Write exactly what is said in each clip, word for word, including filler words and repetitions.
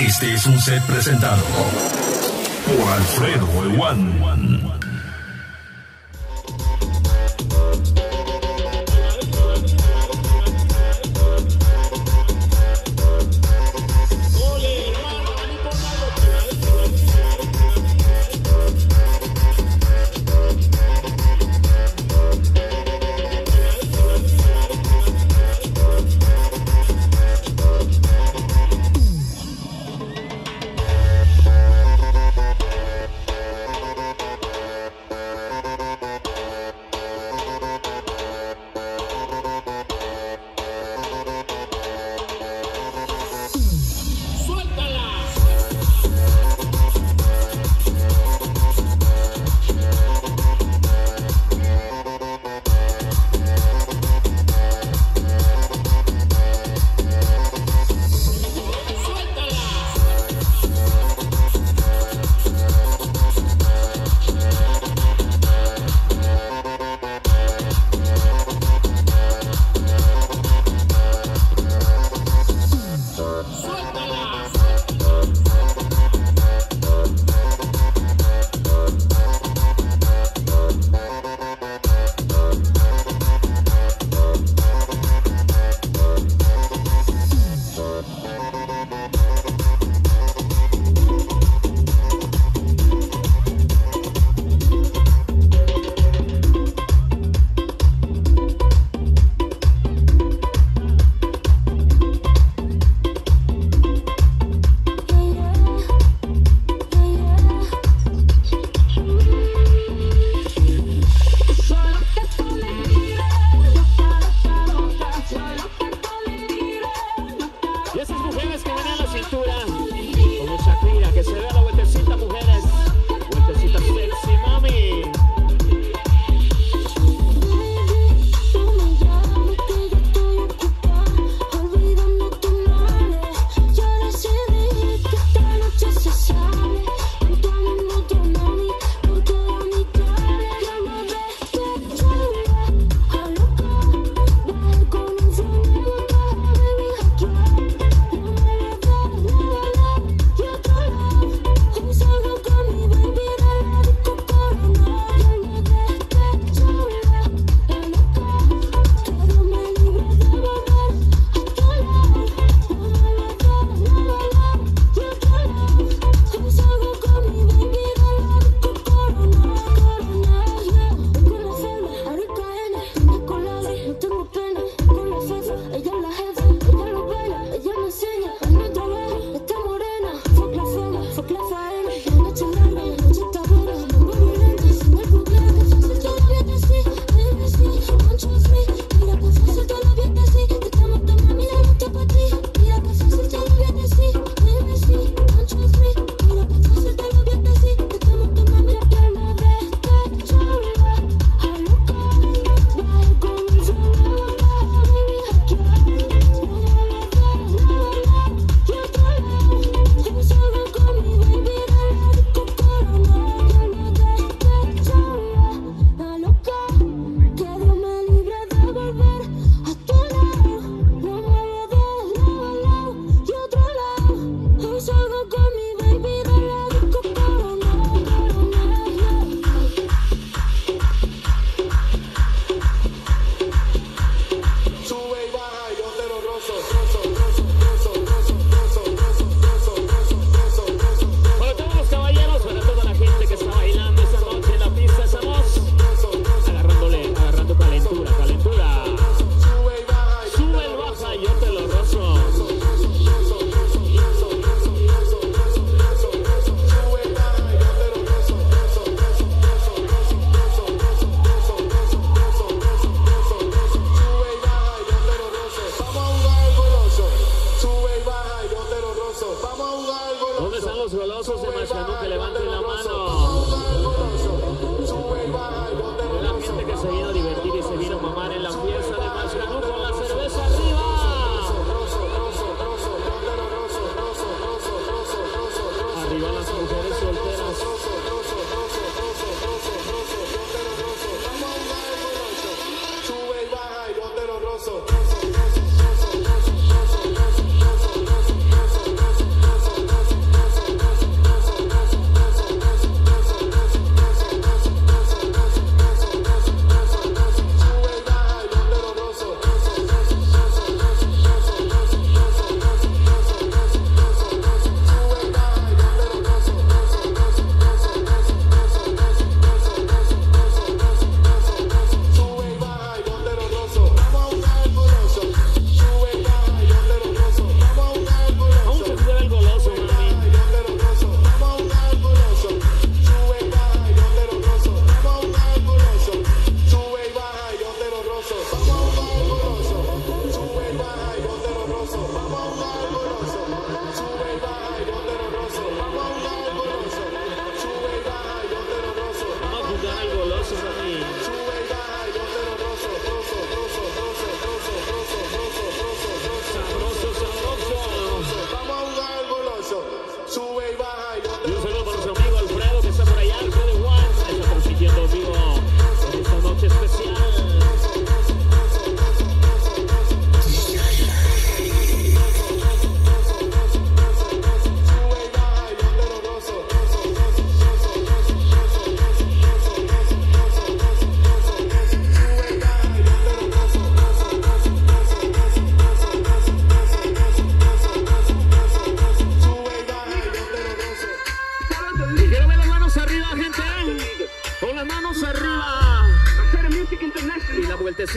Este es un set presentado por Alfredo el One.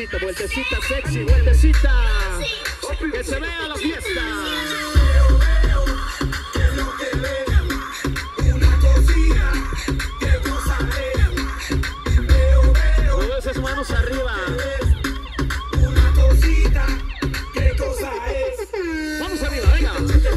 vueltecita, vueltecita sexy, vueltecita. Que se vea la fiesta. Mueve esas manos arriba. Una cosita, ¿qué cosa es? Vamos arriba, venga.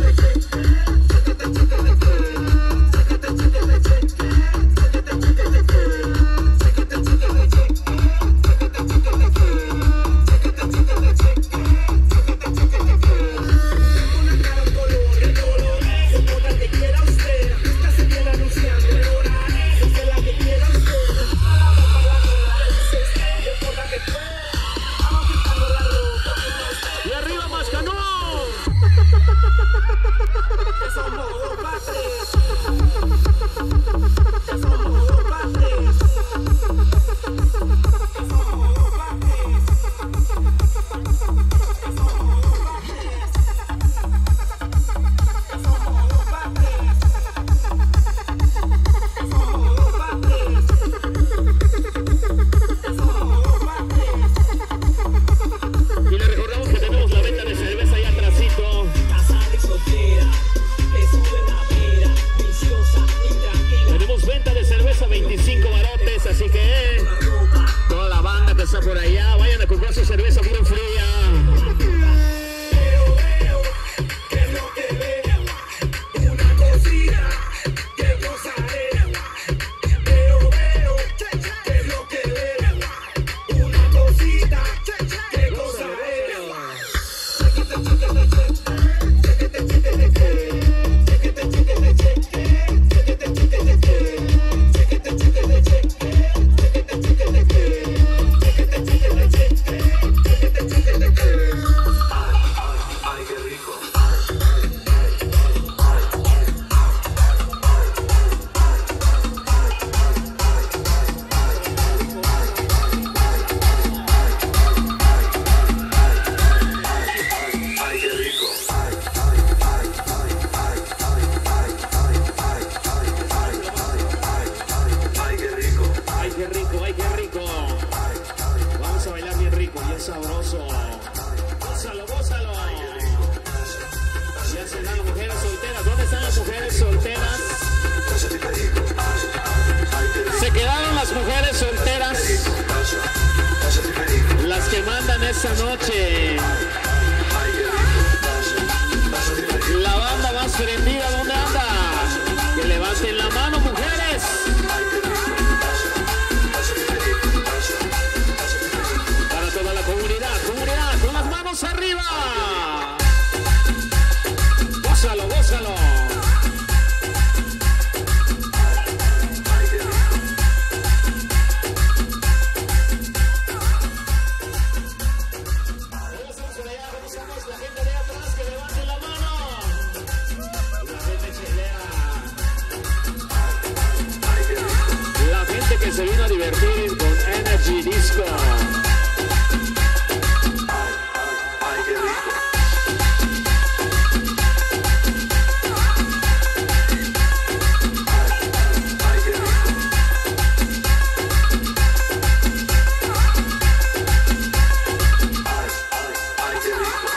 Por allá, vayan a comprar su cerveza bien fría. Veo, veo, ¿qué es lo que veo? Una cosita, ¿qué cosa es? Veo, veo, ¿qué es lo que veo? Una cosita, ¿qué cosa sabroso. Gózalo, gózalo. Ya se dan las mujeres solteras. ¿Dónde están las mujeres solteras? Se quedaron las mujeres solteras. Las que mandan esta noche. La banda más prendida, ¿dónde anda? Que levanten la mano, mujeres. Para toda la comunidad, comunidad, con las manos arriba. Gózalo, gózalo. Que se vino a divertir con Energy Disco. Ay, qué rico. Ay, qué rico. Ay, qué rico.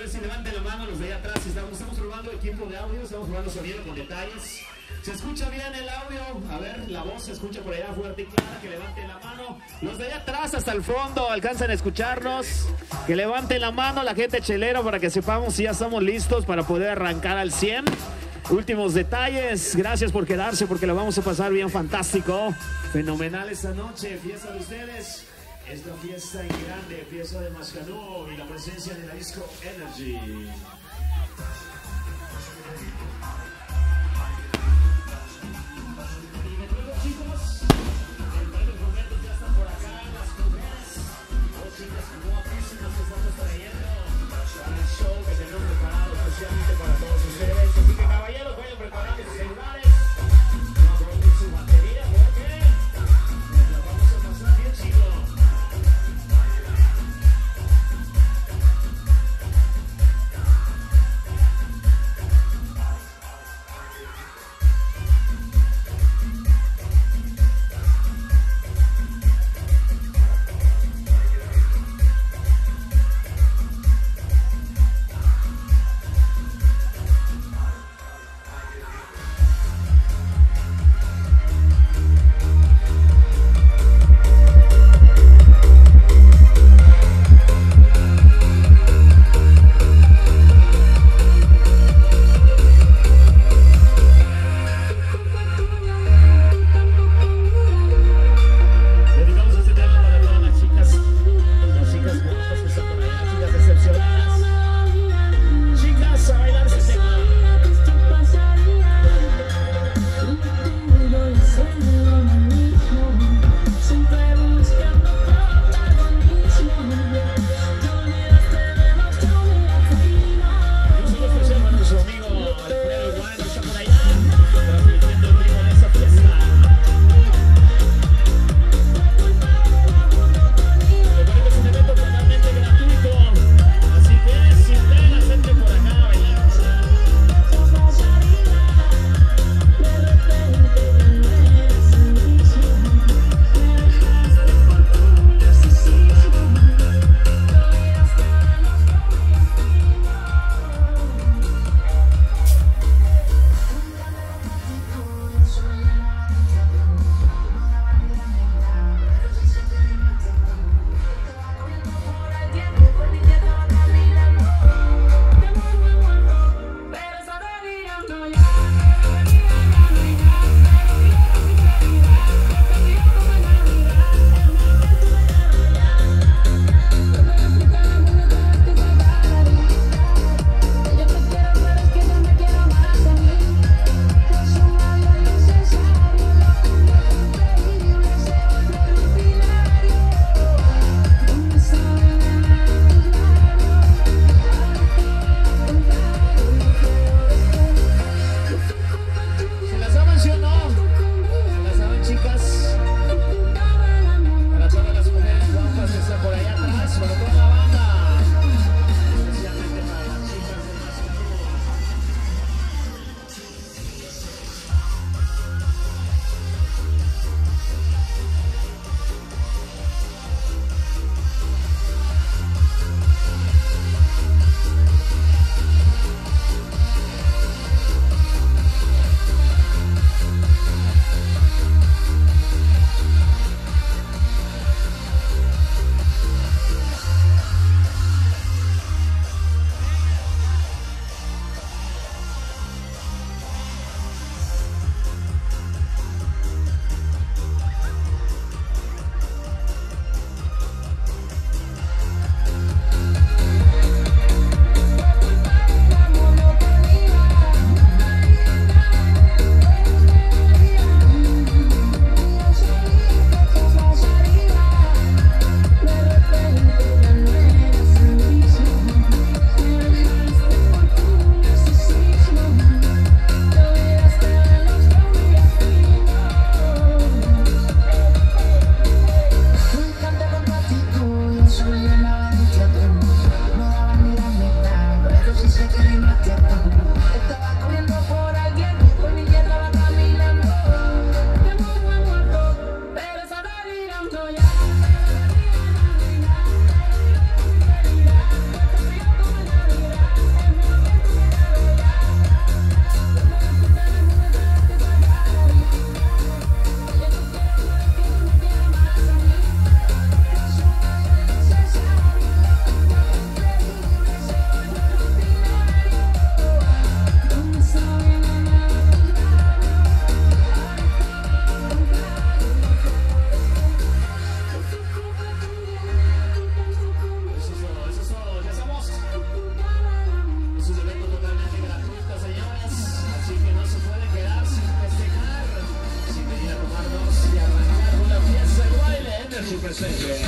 ver si levanten la mano los de allá atrás. Estamos, estamos probando equipo de audio, estamos probando sonido con detalles. ¿Se escucha bien el audio? A ver, la voz se escucha por allá fuerte y clara. Que levanten la mano. Los de allá atrás hasta el fondo alcanzan a escucharnos. Que levanten la mano la gente chelera para que sepamos si ya estamos listos para poder arrancar al cien. Últimos detalles. Gracias por quedarse porque la vamos a pasar bien fantástico. Fenomenal esta noche. Fiesta de ustedes. Esta fiesta en grande, fiesta de Mascanú y la presencia de la Disco Energy. Y de nuevo, chicos, en breves momentos ya están por acá las mujeres, dos chicas guapísimas que estamos trayendo para el show que tenemos preparado especialmente para todos ustedes. Así que caballeros, vayan preparando sus celulares, no agoten su batería porque nos la vamos a pasar bien chido. su presente.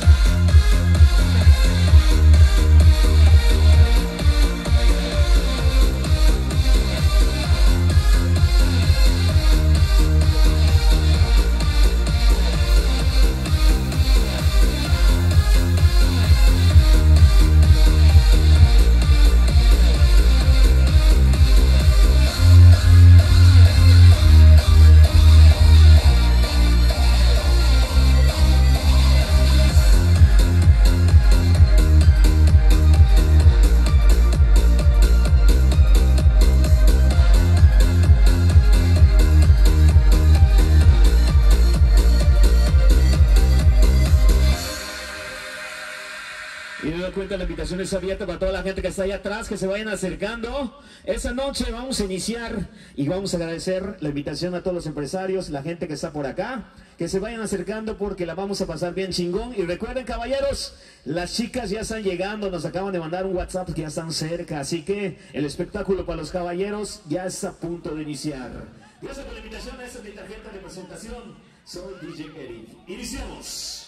Cuenta, la invitación es abierta para toda la gente que está allá atrás, que se vayan acercando. Esa noche vamos a iniciar y vamos a agradecer la invitación a todos los empresarios, la gente que está por acá, que se vayan acercando porque la vamos a pasar bien chingón. Y recuerden, caballeros, las chicas ya están llegando, nos acaban de mandar un WhatsApp que ya están cerca, así que el espectáculo para los caballeros ya está a punto de iniciar. Gracias por la invitación, esta es mi tarjeta de presentación, soy D J Eric. Iniciamos.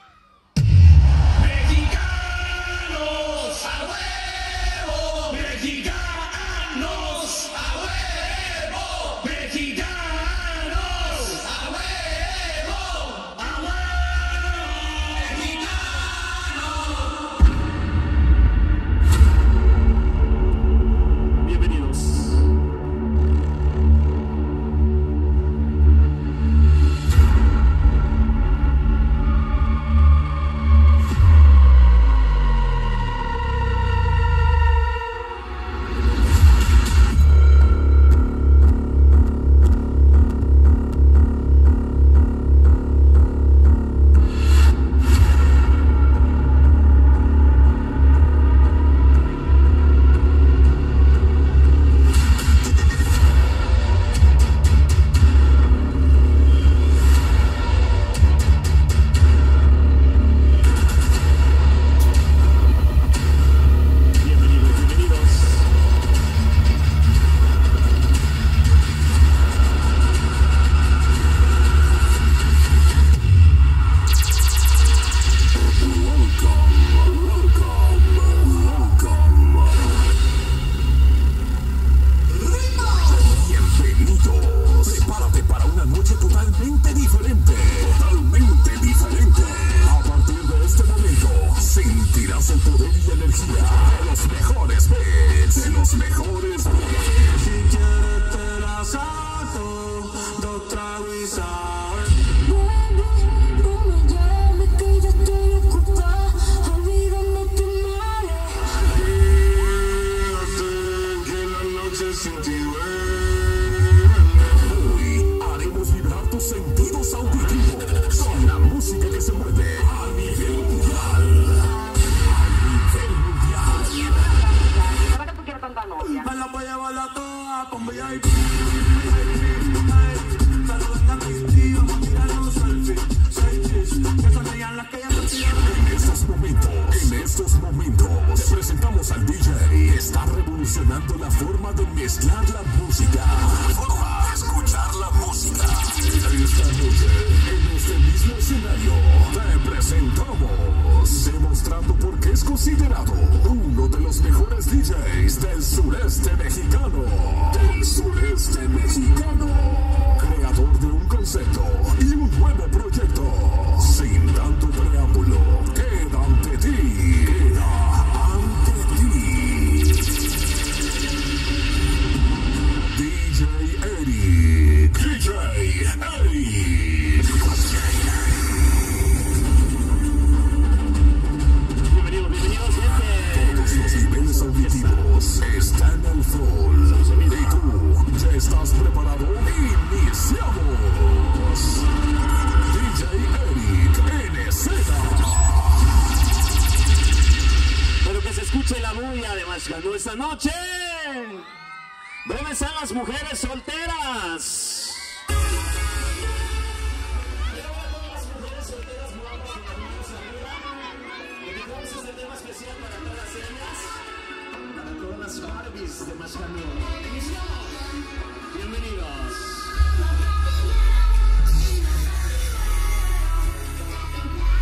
¡Mexicanos a huevo! ¡Mexicanos a huevo! ¡Mexicanos a huevo! ¡A huevo! ¡Mexicanos! Bienvenidos. Esta noche, ¿dónde están las mujeres solteras? Este tema especial para todas ellas, para todas las Barbies de Mascanón. Bienvenidos.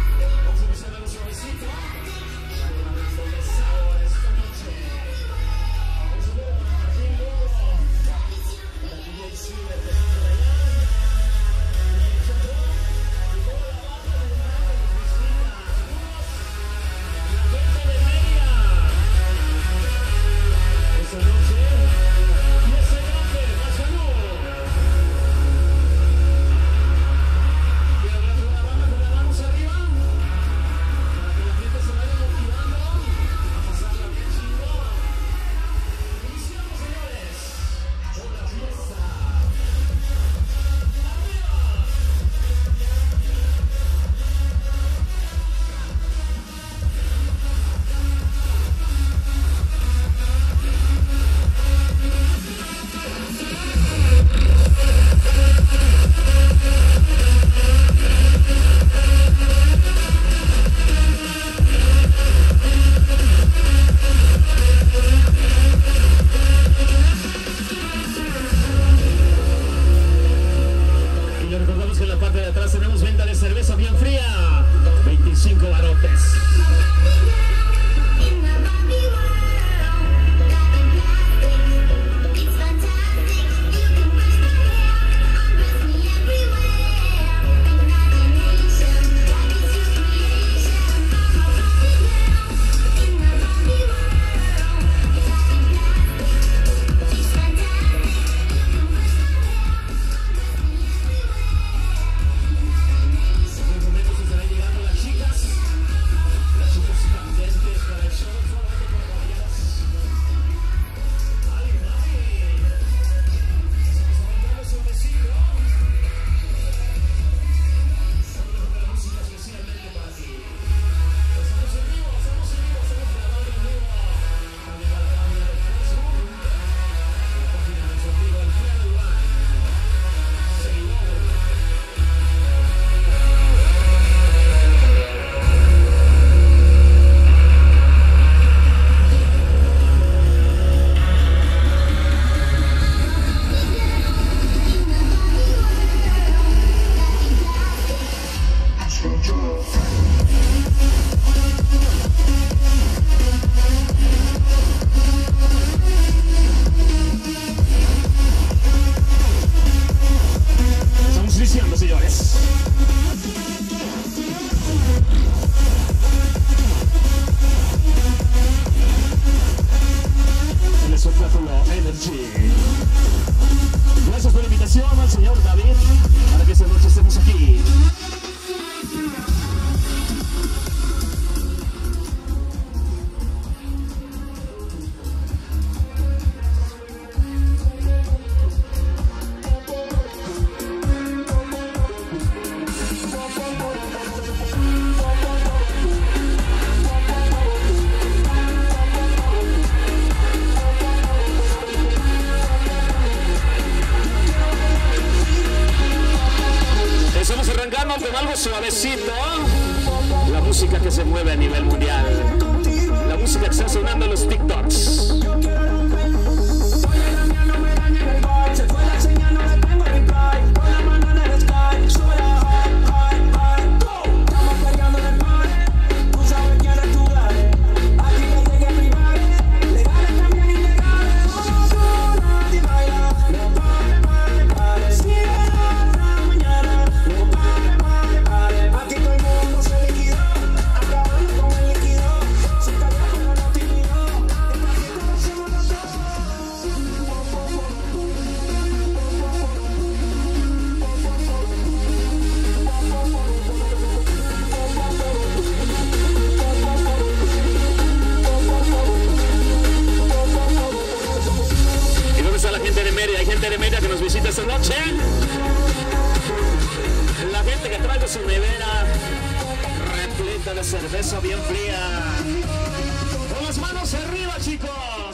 atrás tenemos venta de cerveza bien fría, veinticinco barotes. Gracias por la invitación al señor David para que esta noche estemos aquí. Estamos arrancando con algo suavecito, la música que se mueve a nivel mundial, la música que está sonando en los TikToks. Hay gente de media que nos visita esta noche. La gente que trae su nevera repleta de cerveza bien fría. Con las manos arriba, chicos.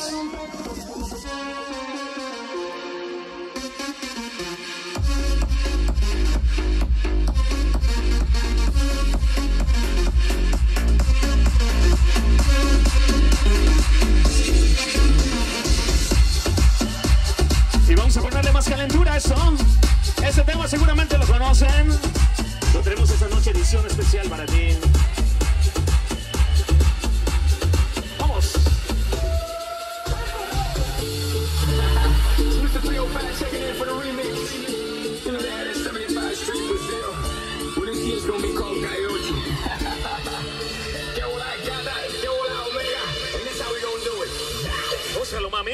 Vamos a ponerle más calentura a esto. Este tema seguramente lo conocen. Lo tenemos esta noche, edición especial para ti. Vamos. Ósalo, mami.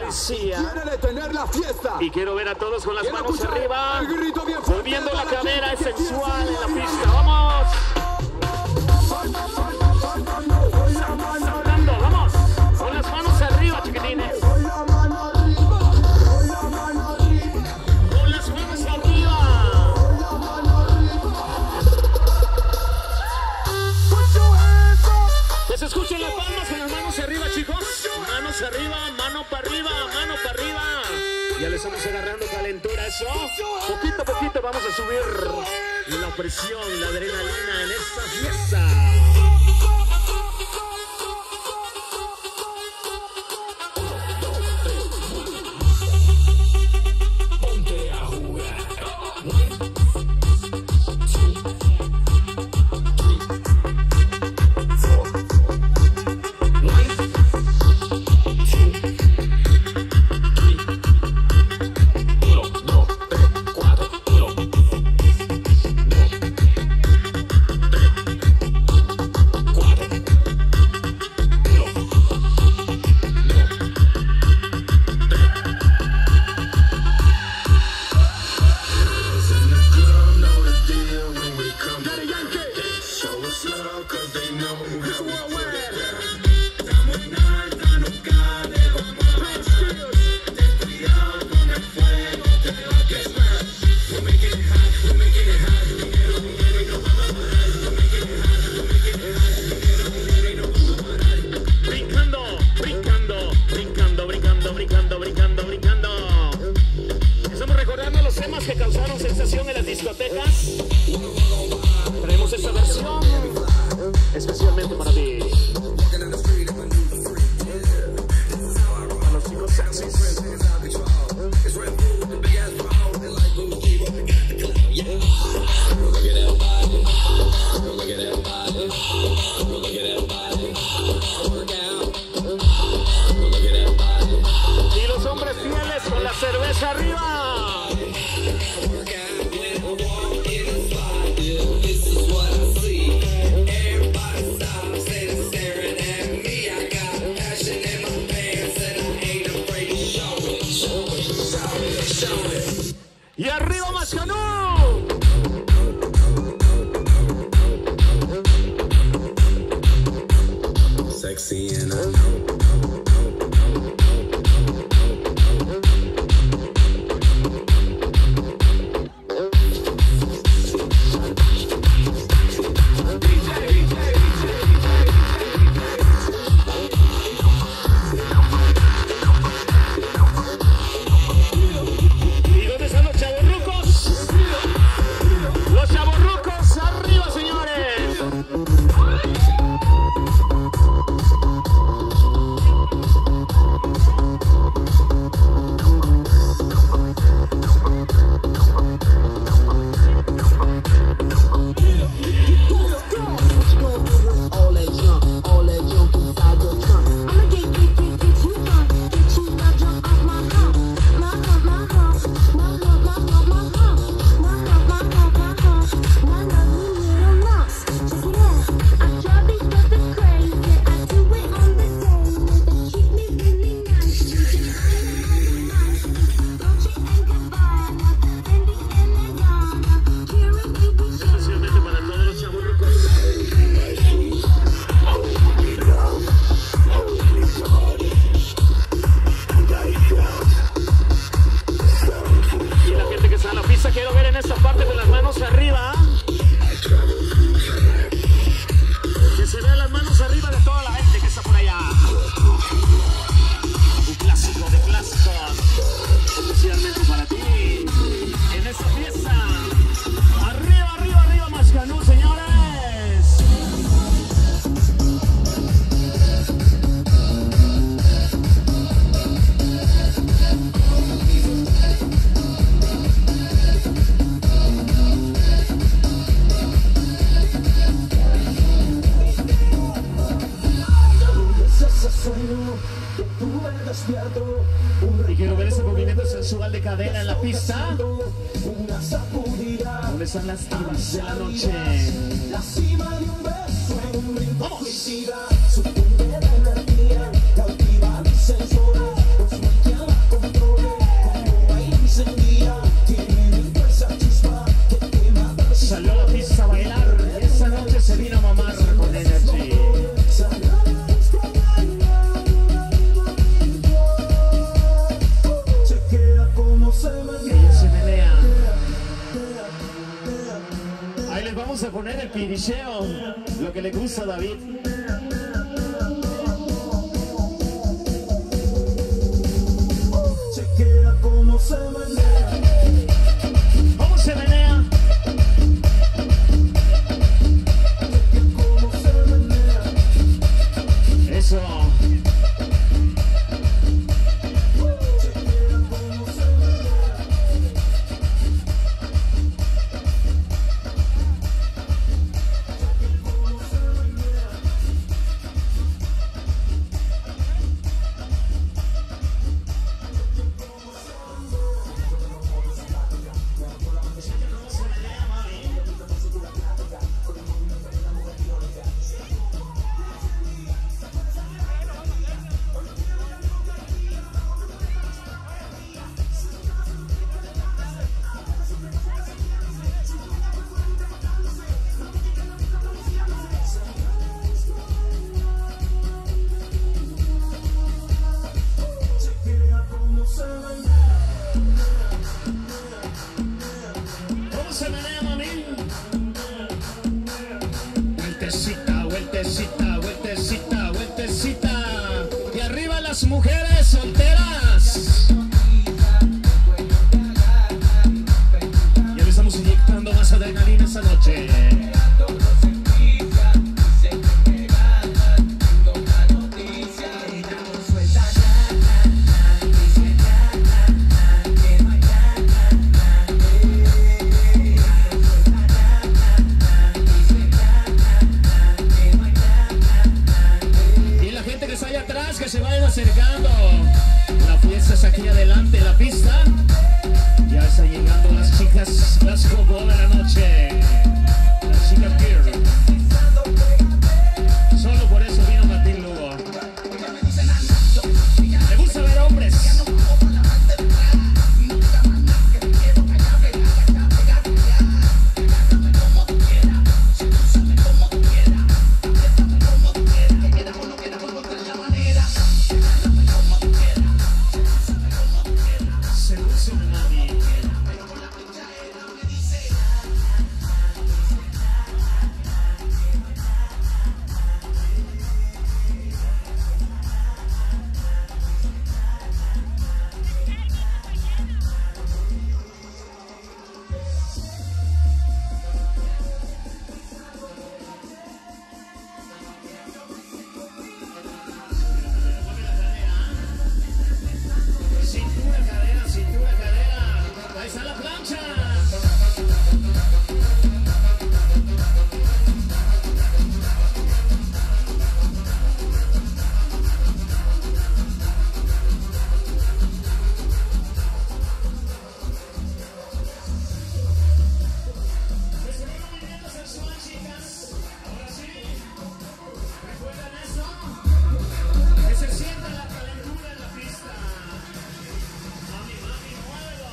policía. Quiere detener la fiesta. Y quiero ver a todos con las Quiero manos escuchar arriba, el grito bien fuerte moviendo de la la cadera, es gente que sensual en la quiere pista. ¡Vamos! Saltando, vamos. Con las manos arriba, chiquitines. Con las manos arriba. Que se escuchen las palmas con las manos arriba, chicos. Manos arriba, mano para arriba, mano para arriba. Ya le estamos agarrando calentura, eso. Poquito a poquito vamos a subir la presión, la adrenalina en esta fiesta. Ponte a jugar. Que causaron sensación en las discotecas. Traemos esta versión especialmente para ti. Para los chicos sexys. Y los hombres fieles con la cerveza arriba. Y arriba Mascanú. Sexy and I know. Y quiero ver ese movimiento sensual de cadera en la pista. ¿Dónde están las divas de la noche? ¡Vamos! Ahí les vamos a poner el piricheo, lo que le gusta a David. Chequea cómo se menea. ¿Cómo se menea? Cómo se menea. Eso. Chequea cómo se menea. ¿Cómo se menea, mami? Vueltecita, vueltecita, vueltecita, vueltecita. Y arriba las mujeres solteras. Ya le estamos inyectando más adrenalina esta noche. Que se vayan acercando. La fiesta es aquí adelante, la pista. Ya están llegando las chicas, las gogo de la noche. Las chicas Gear. Solo por eso vino Martín Lugo. Me gusta ver hombres. Ahí está la plancha. Es un movimiento sensual, chicas. Ahora sí. ¿Recuerdan eso? Que se sienta la calentura en la pista. Mami, mami, muévelo.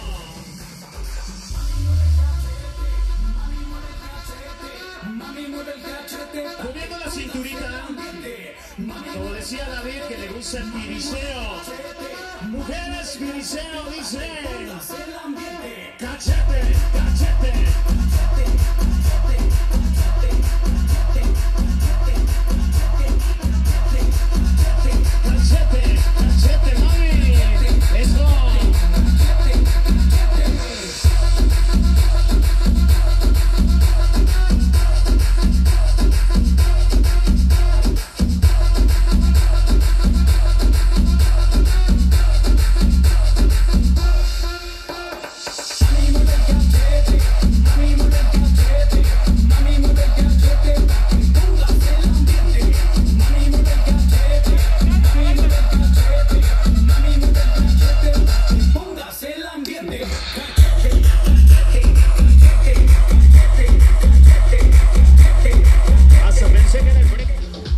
Moviendo la cinturita. Como decía David, que le gusta el piriceo. Mujeres, piriceo, dice. Cachete, cachete. Cachete, cachete, mami. Eso. Hasta pensé que era el break.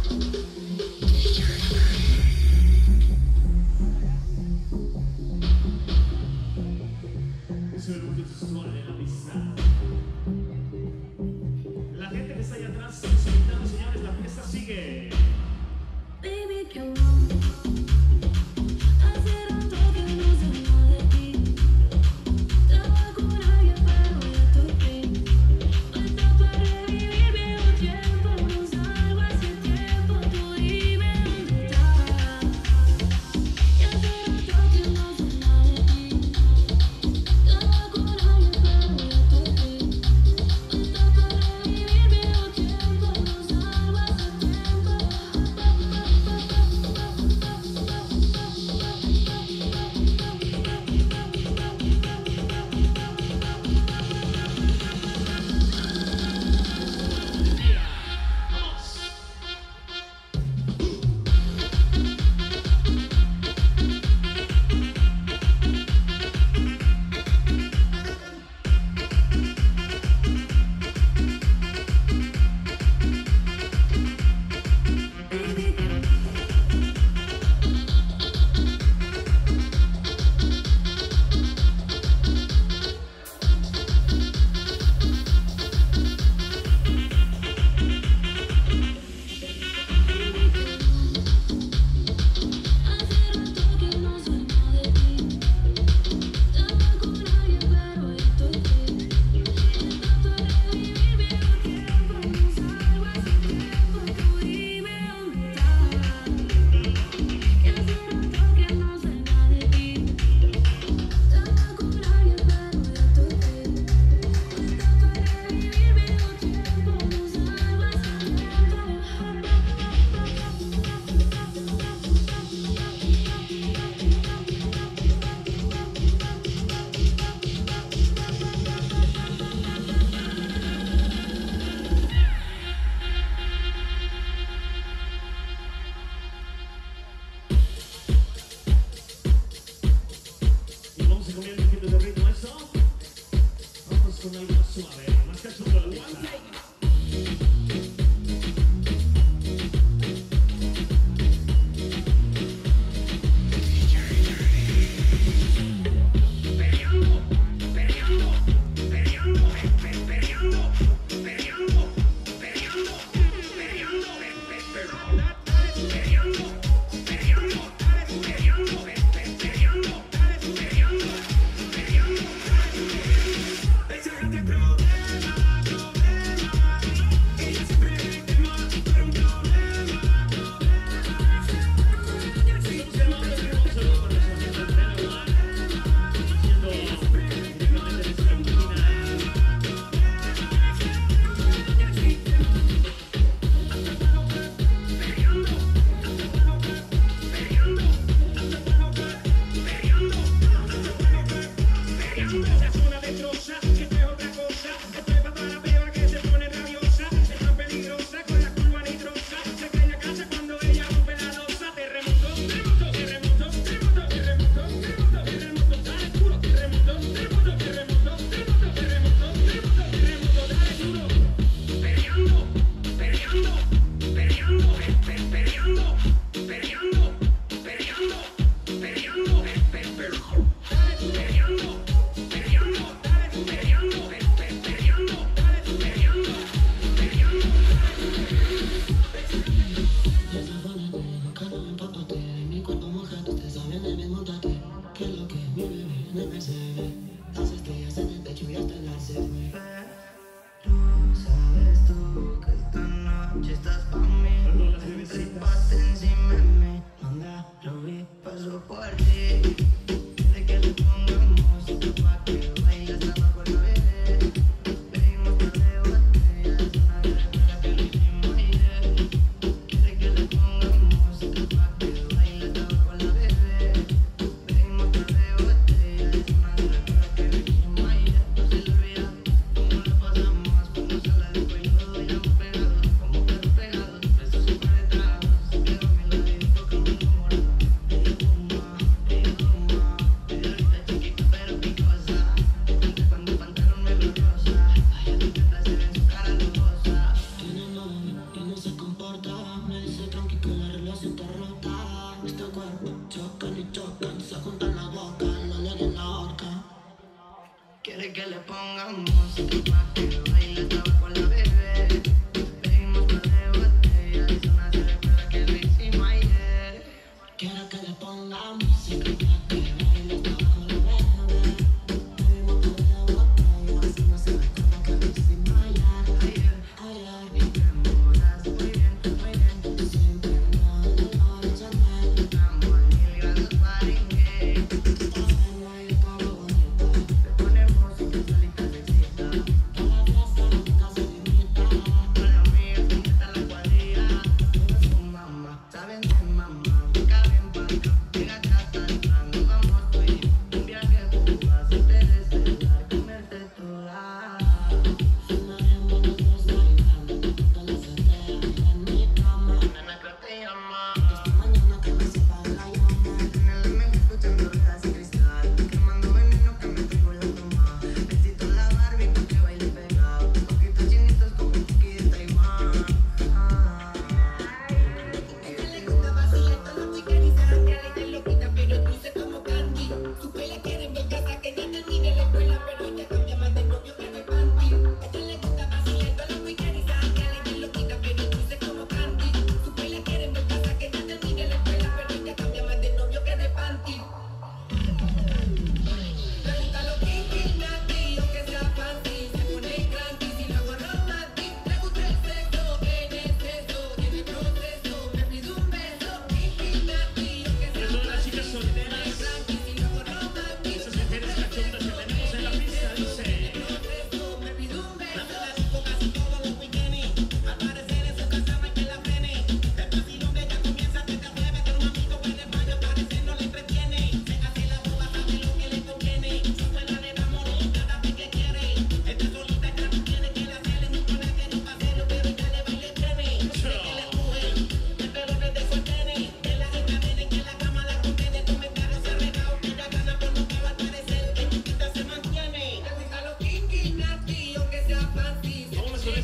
Es el único sol en la pista. La gente que está allá atrás disfrutando, señores, la fiesta sigue. Baby, que hace rato que no sé nada de ti. Estaba con alguien, pero ya estoy free. Puesta para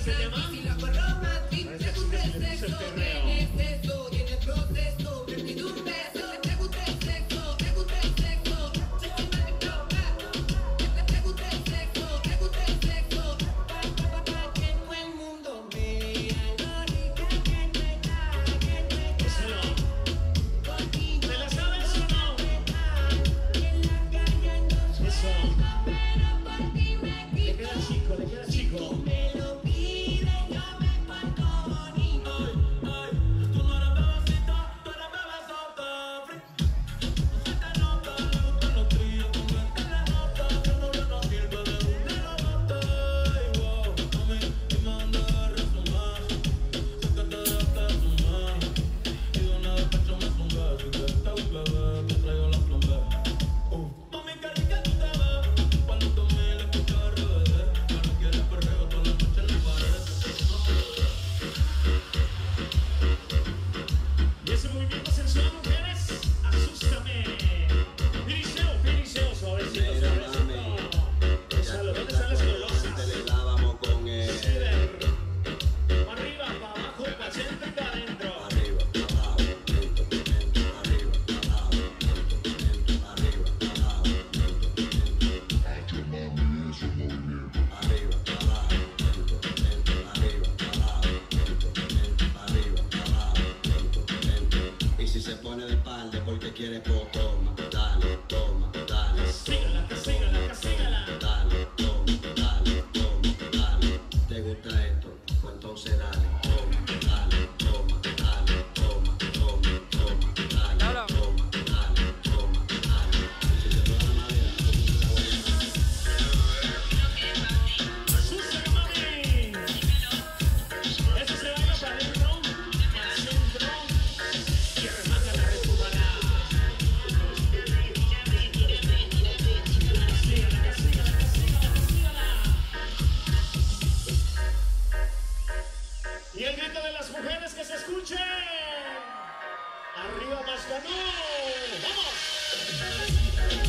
se llama. Parece que sí que se le puso el perreo. quieres, pues toma, dale, toma, dale. Sígala, que sígala, que sígala. Dale, toma, dale, toma, dale. ¿Te gusta esto? Pues entonces dale, toma, dale, toma, dale, toma, toma, toma, dale, toma, dale, toma, dale. Si te toca la madera, ¡Asústame, mami! Eso se baila para adentro, para el centro, y remata la recubana. Sígala, que sígala, que sígala, que sígala. Y el grito de las mujeres que se escuche. ¡Arriba Mascanú! ¡Vamos!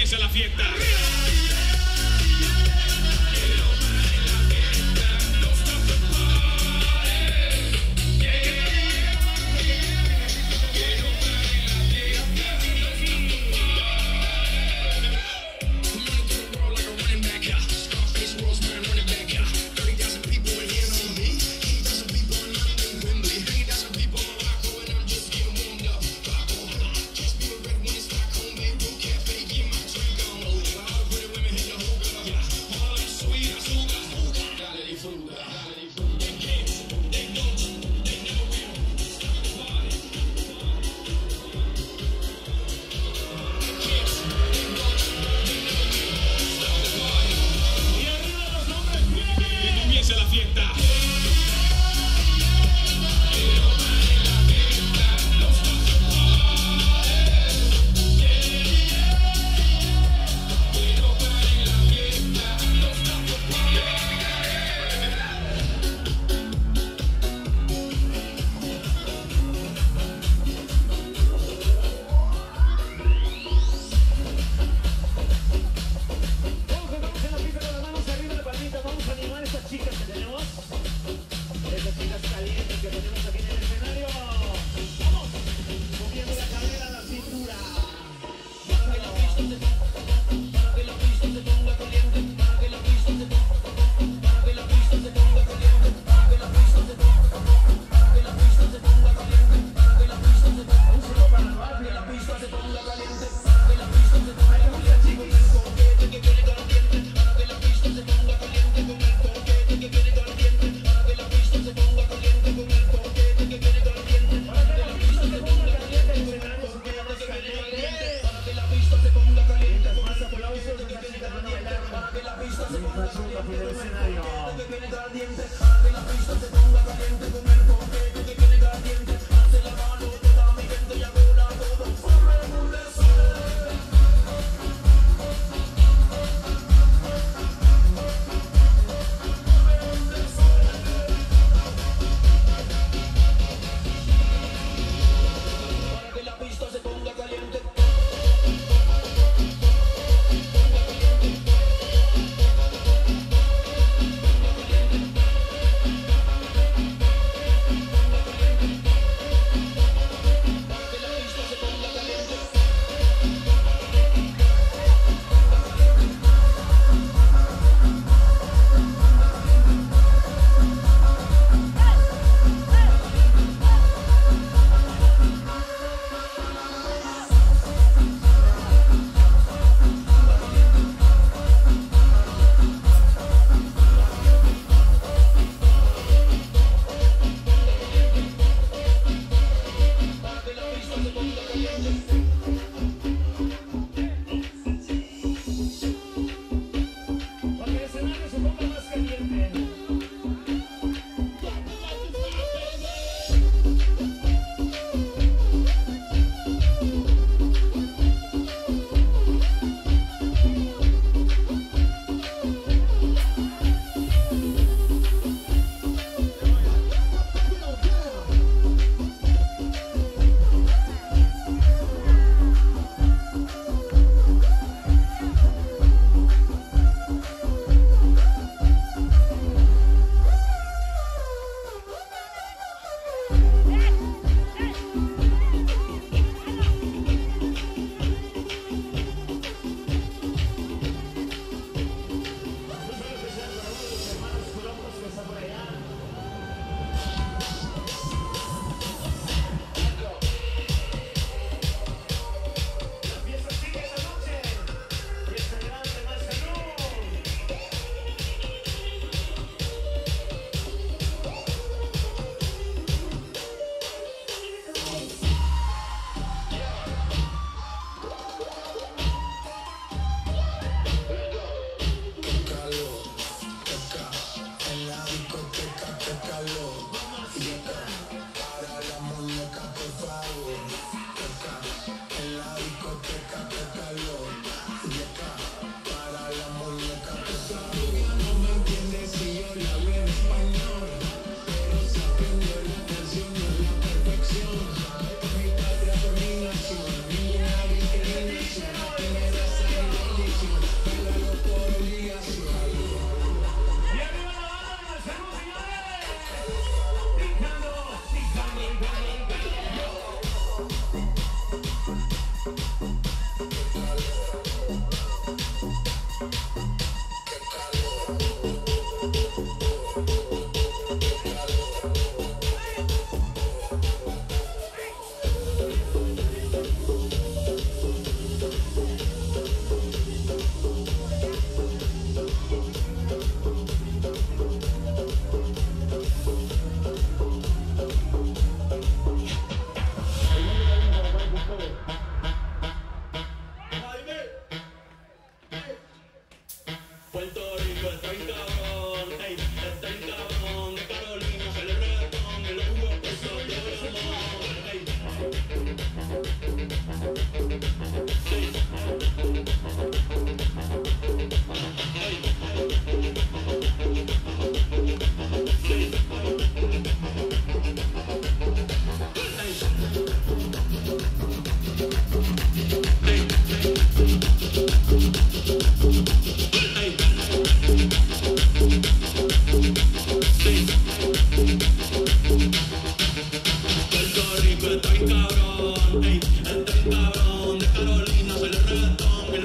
comienza la fiesta.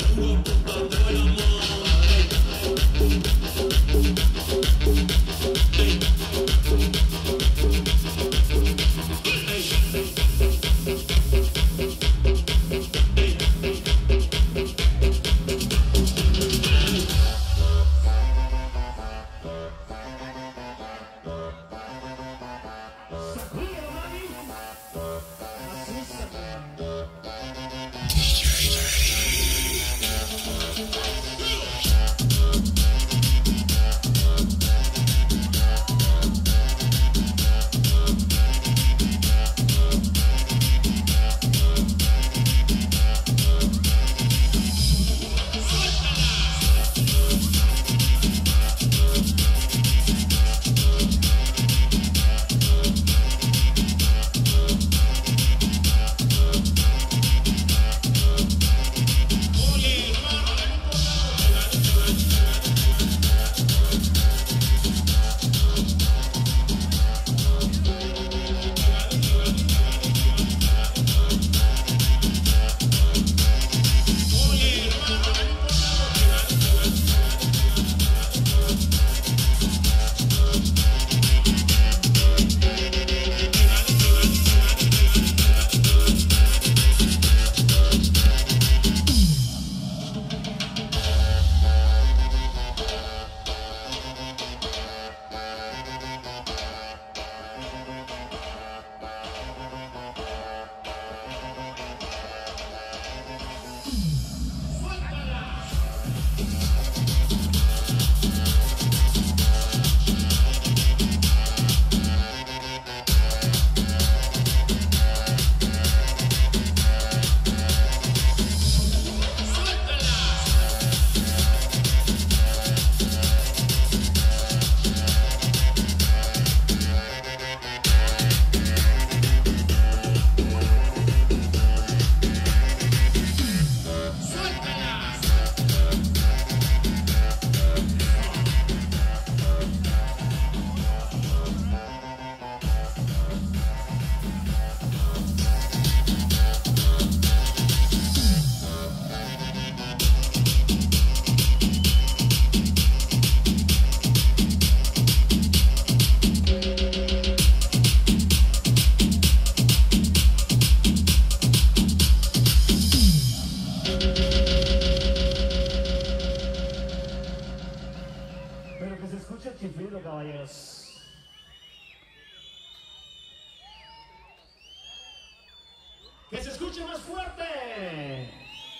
Que se escuche más fuerte.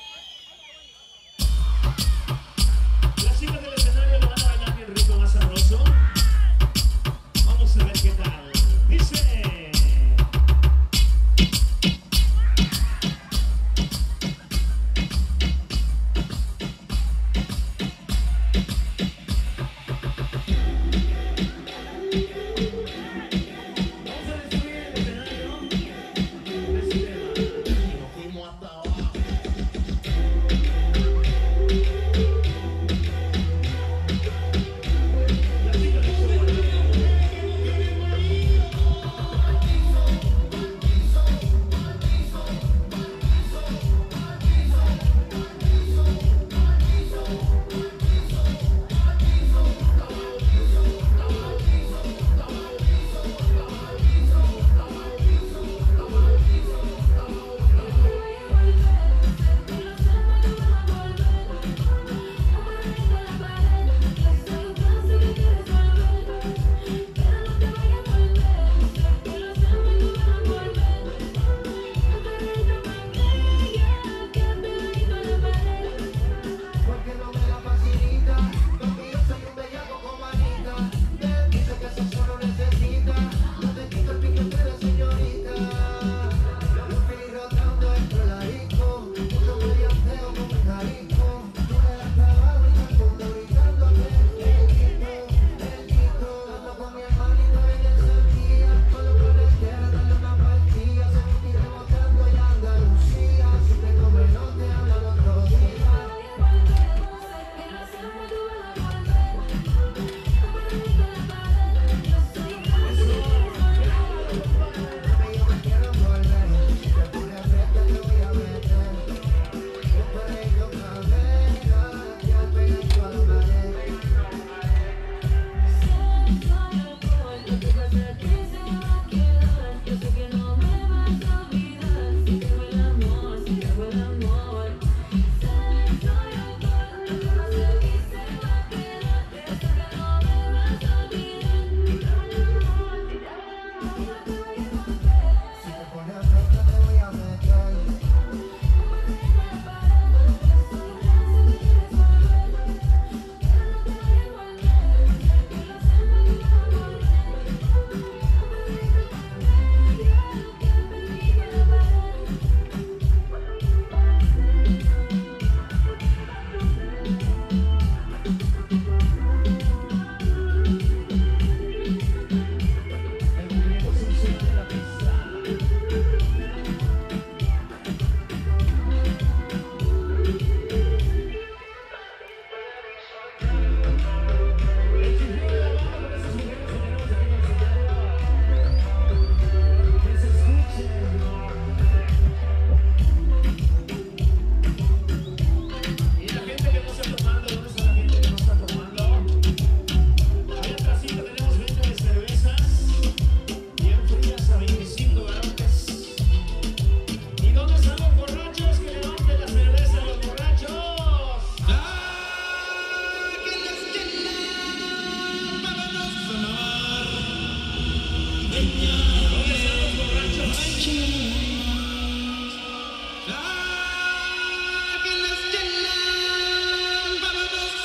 Las chicas del escenario le van a bailar bien rico, más sabroso. Vamos a ver qué tal. Dice... Nos fuimos hasta abajo.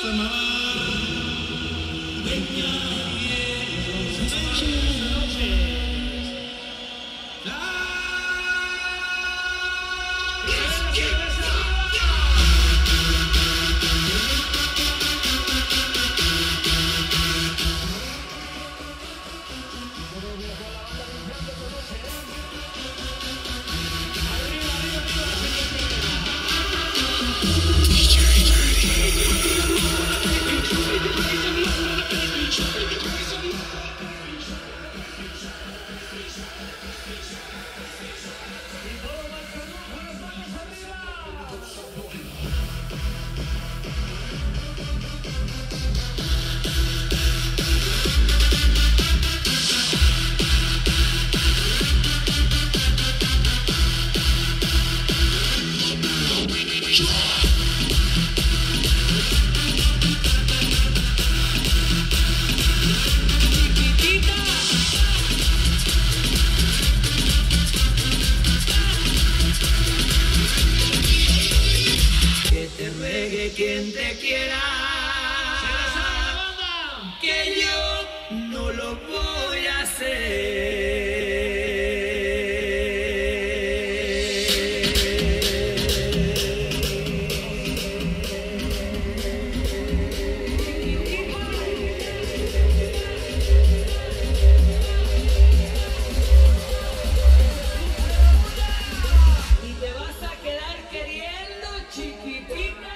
Quien te quiera, que yo no lo voy a hacer. Y te vas a quedar queriendo, chiquitita.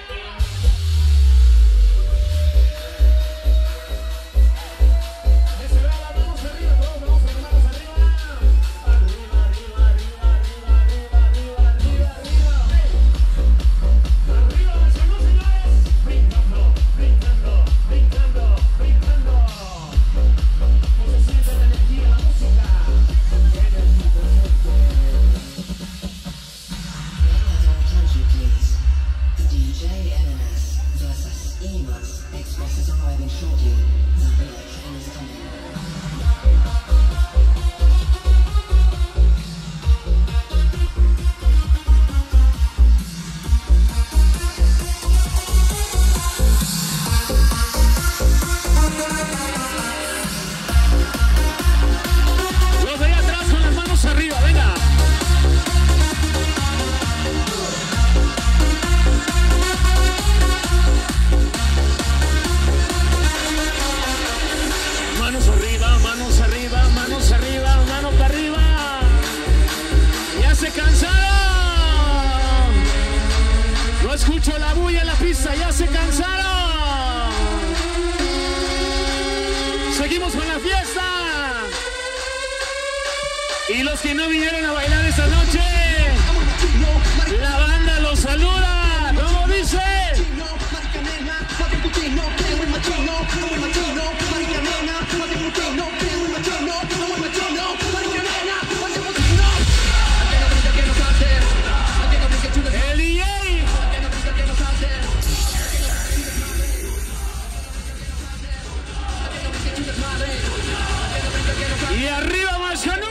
Escucho la bulla en la pista, ya se cansaron. Seguimos con la fiesta. Y los que no vinieron a bailar esta noche, la banda los saluda. ¿Cómo dice? Y arriba Mascanú.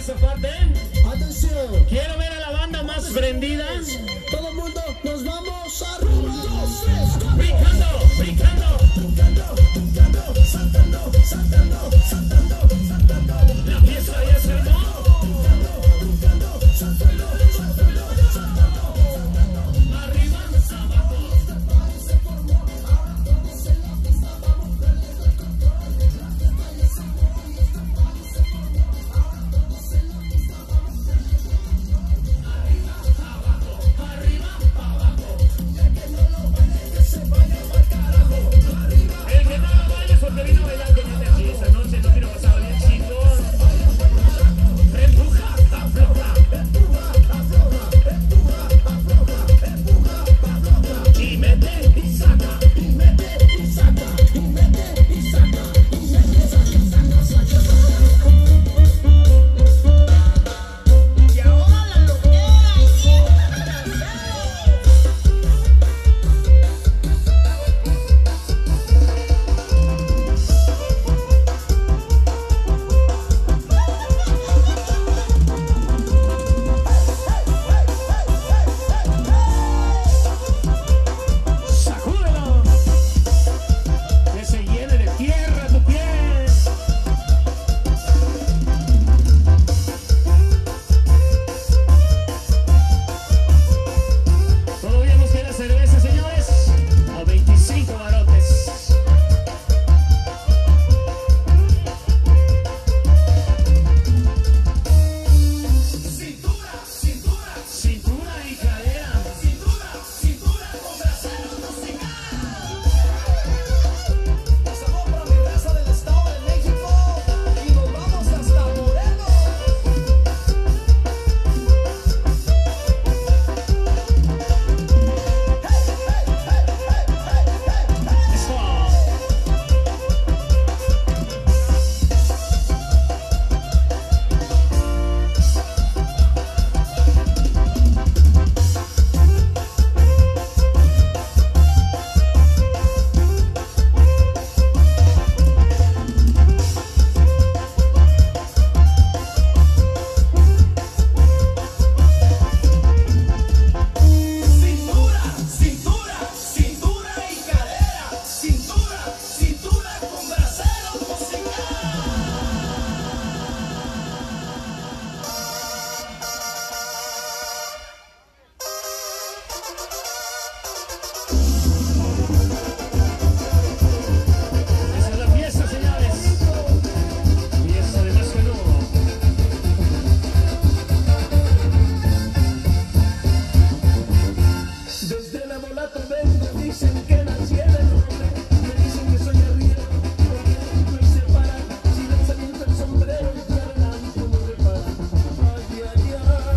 esa parte. Atención, Quiero ver a la banda más prendida. todo el mundo, nos vamos arriba. Dos, tres, cuatro. Brincando, brincando. La fiesta ya se armó. Arriba, abajo. El que no lo baile porque vino a bailar con energía esta noche, no quiero pasar bien, chicos. Empuja, afloja, empuja, afloja, empuja, afloja, empuja, afloja. Y mete y saca, y mete y saca, y mete y saca, y mete y saca, saca, saca, saca. Y ahora la loquera sacúdelo, que se llene de tierra tu piel. Todavía nos queda cerveza, señores, a veinticinco barotes. Cintura, cintura, cintura y cadera. Cintura, cintura con bracero musical. Pasamos para mi raza del Estado de México y nos vamos hasta Morelos. Eso. Cintura, cintura, cintura y cadera. Cintura, cintura con bracero musical. Esa es la fiesta, señores. Fiesta de más peludo. Desde la Molato vengo, dicen que nací en el nombre. Me dicen que soy arriero, porque entro y se para. Si lanzamiento el sombrero y te adelanto, no repara. Ay, ay,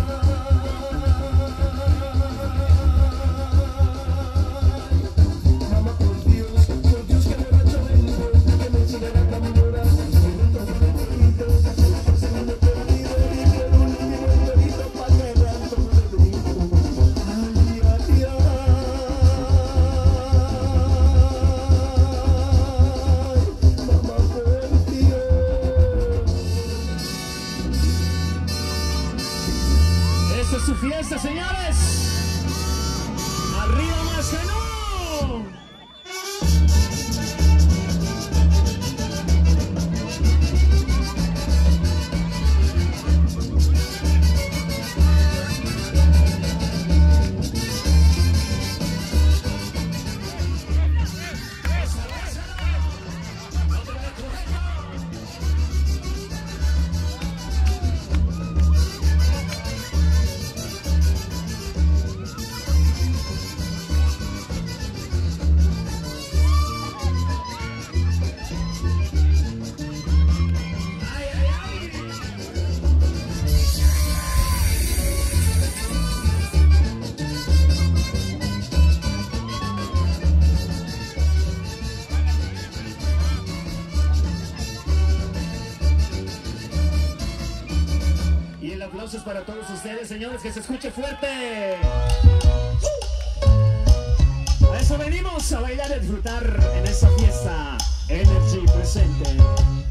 ay. Mamá, por Dios, por Dios que borracho vengo, que me sigan a tambora. Que me toman el perrito, por segundo perdido y que el último enterito pa' que rato no le brinco. Ay, ay, ay. Mamá, por Dios. Esta es su fiesta, señores. Arriba más que no. aplausos para todos ustedes, señores, que se escuche fuerte. A eso venimos, a bailar y a disfrutar en esta fiesta. Energy presente.